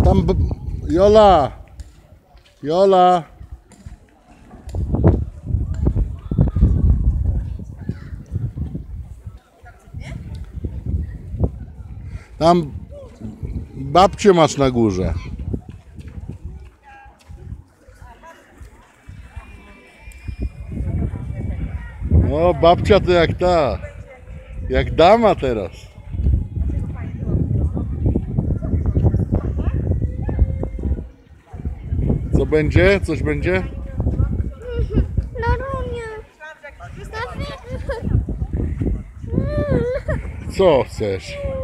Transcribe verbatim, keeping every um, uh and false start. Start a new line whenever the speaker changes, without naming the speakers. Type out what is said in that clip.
Tam... Jola! Jola! Tam babcię masz na górze. O, babcia to jak ta, jak dama teraz. Co będzie? Coś będzie?
No runie.
Co chcesz?